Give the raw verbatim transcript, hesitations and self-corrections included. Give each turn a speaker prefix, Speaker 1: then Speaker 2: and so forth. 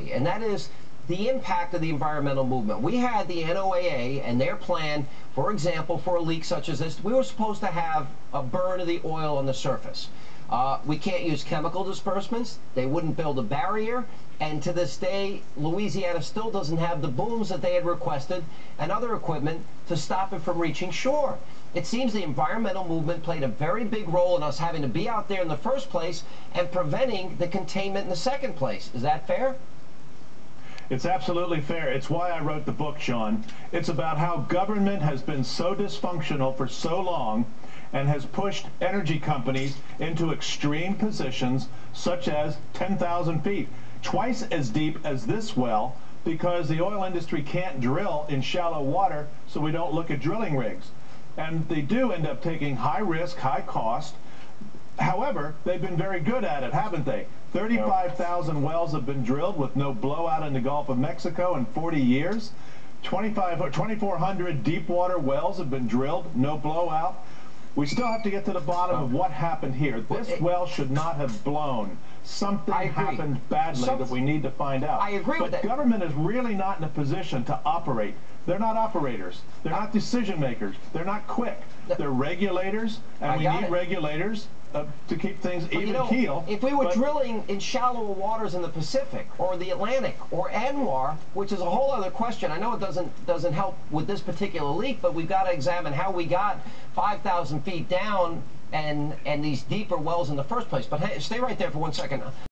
Speaker 1: quickly, and that is the impact of the environmental movement. We had the N O A A and their plan, for example, for a leak such as this. We were supposed to have a burn of the oil on the surface. Uh, we can't use chemical dispersements. They wouldn't build a barrier. And to this day, Louisiana still doesn't have the booms that they had requested and other equipment to stop it from reaching shore. It seems the environmental movement played a very big role in us having to be out there in the first place and preventing the containment in the second place. Is that fair?
Speaker 2: It's absolutely fair. It's why I wrote the book, Sean. It's about how government has been so dysfunctional for so long and has pushed energy companies into extreme positions such as ten thousand feet, twice as deep as this well, because the oil industry can't drill in shallow water, so we don't look at drilling rigs. And they do end up taking high risk, high cost. However, they've been very good at it, haven't they? thirty-five thousand wells have been drilled with no blowout in the Gulf of Mexico in forty years. twenty-four hundred deep water wells have been drilled, no blowout. We still have to get to the bottom of what happened here. This well should not have blown. Something happened badly Some, that we need to find out.
Speaker 1: I agree
Speaker 2: but
Speaker 1: with that.
Speaker 2: Government is really not in a position to operate. They're not operators. They're not decision makers. They're not quick. They're regulators, and
Speaker 1: I
Speaker 2: we need
Speaker 1: it.
Speaker 2: regulators uh, to keep things
Speaker 1: but
Speaker 2: even
Speaker 1: you know,
Speaker 2: keel.
Speaker 1: If we were
Speaker 2: but
Speaker 1: drilling in shallower waters in the Pacific or the Atlantic or ANWR, which is a whole other question. I know it doesn't doesn't help with this particular leak, but we've got to examine how we got five thousand feet down and and these deeper wells in the first place. But hey, stay right there for one second.